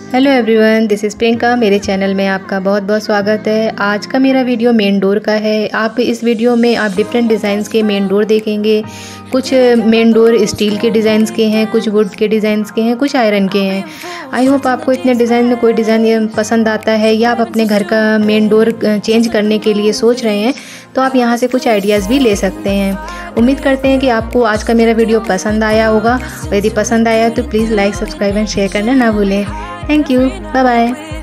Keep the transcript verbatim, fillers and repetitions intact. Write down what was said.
Hello everyone, this is Priyanka. मेरे channel में आपका बहुत बहुत स्वागत है। आज का मेरा वीडियो मेन डोर का है। आप इस वीडियो में आप डिफरेंट डिज़ाइंस के मेन डोर देखेंगे। कुछ मेन डोर स्टील के डिज़ाइंस के हैं, कुछ वुड के डिज़ाइंस के हैं, कुछ आयरन के हैं। आई होप आपको इतने डिज़ाइन में कोई डिज़ाइन पसंद आता है या आप अपने घर का मेन डोर चेंज करने के लिए सोच रहे हैं तो आप यहाँ से कुछ आइडियाज़ भी ले सकते हैं। उम्मीद करते हैं कि आपको आज का मेरा वीडियो पसंद आया होगा और यदि पसंद आया तो please like, subscribe and share करना ना भूलें। Thank you. Bye bye.